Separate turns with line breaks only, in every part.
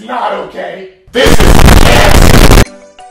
not okay. This is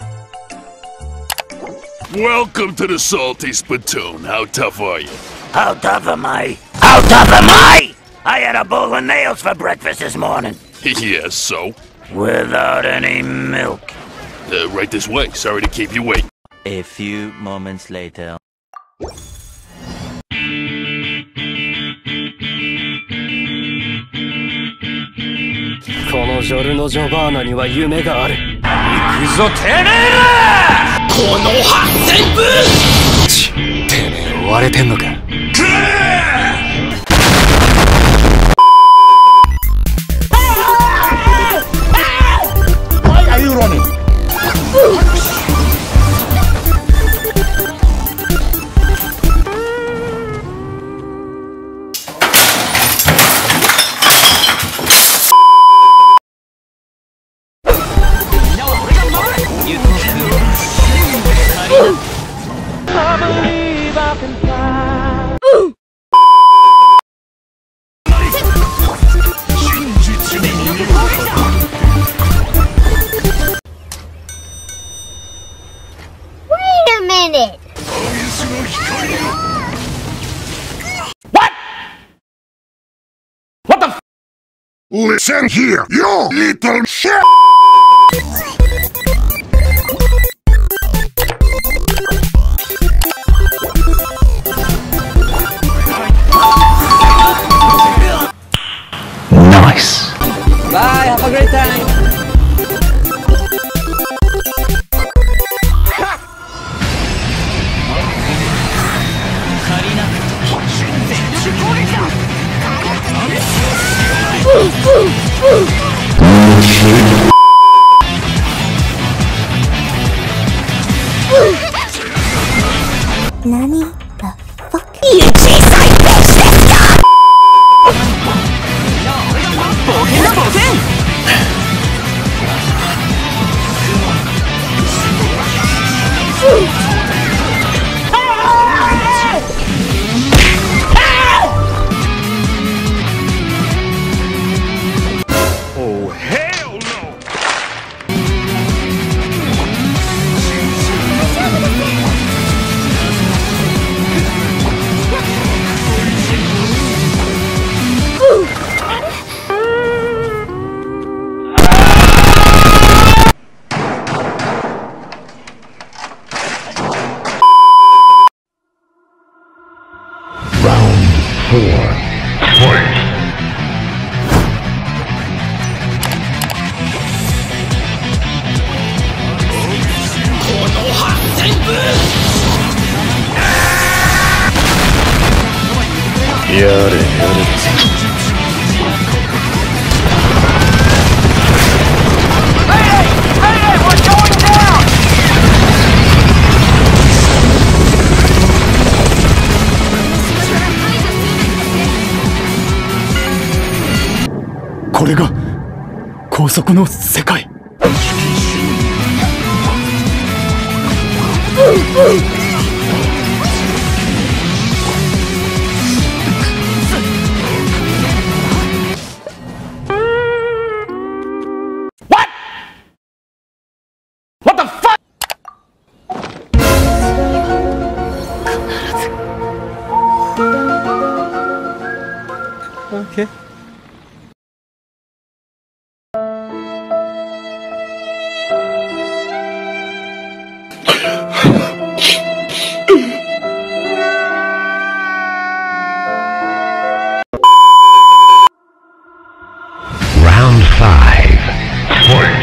Welcome to the Salty Spittoon. How tough are you?
How tough am I? How tough am I? I had a bowl of nails for breakfast this morning.
Yes, so?
Without any milk.
Right this way. Sorry to keep you waiting.
A few moments later.
このジョルノ・ジョバーナには夢がある。行
くぞてめえら！この8000分！
ち、てめえ追われてんのか。
Why are you running?
I believe I can fly.
Wait a minute!
What? What the f? Listen here, you little shit!
Nice.
Bye, have a great time.
Nani the fuck? You chase like bitch,
Oh, hell no!
Round 4. Fight!
Hey, we're going down!
これが高速の世界。
What? What the fuck?
Okay.
Round 5. Fight!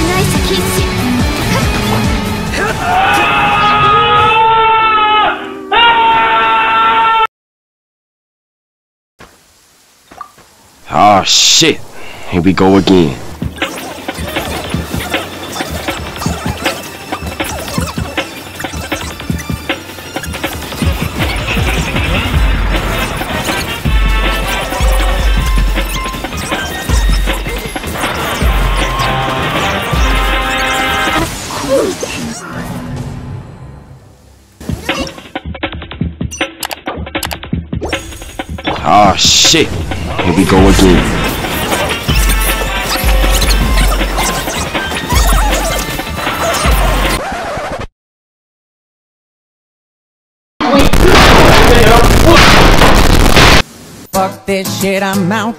Oh shit, here we go again. Oh shit, here we go again.
Fuck this shit, I'm out.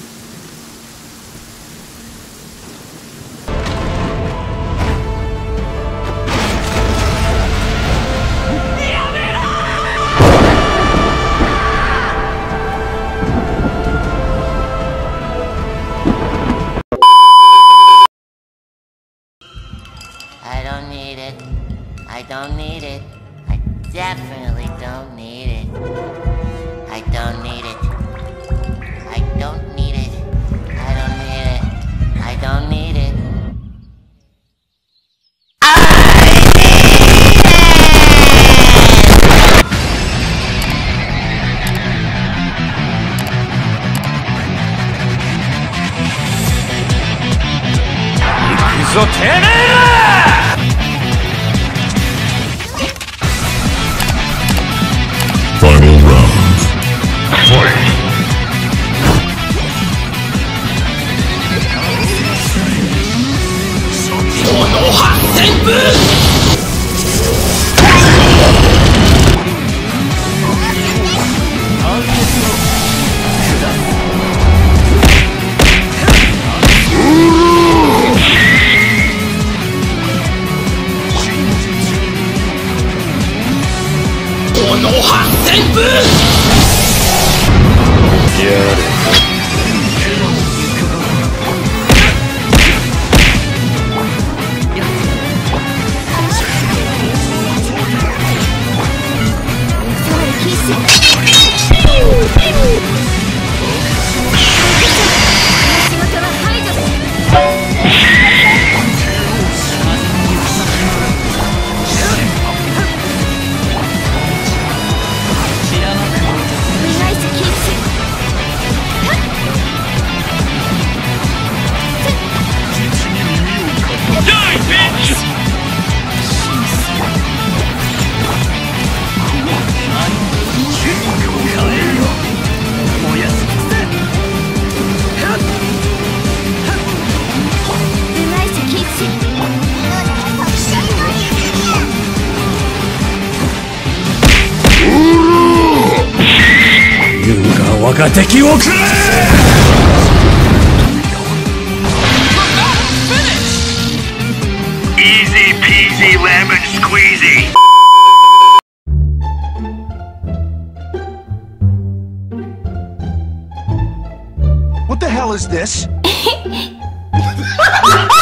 I don't need it. I don't need it. I definitely don't need it. I don't need it. I don't need it. I don't need it. I don't need it.
Final round. Fight!
この8000分この8000分
我が敵を食らえ
Easy peasy lemon squeezy.
What the hell is this?